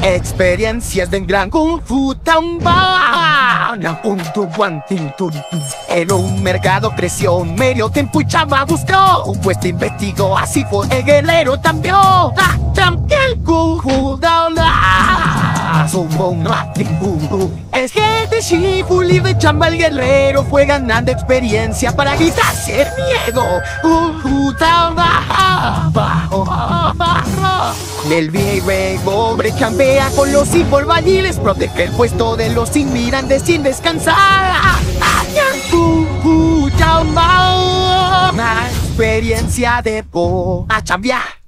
Experiencias del gran Kung Fu Tamba. En un mercado creció medio tiempo y Chamba buscó un puesto, investigó, así fue el guerrero también. El Kung Fu es que de Shifu libre Chamba el guerrero fue ganando experiencia para quitarse el miedo. El viejo hombre chambea con los albañiles, protege el puesto de los inmigrantes sin descansar. Chamba, una experiencia de a chambear.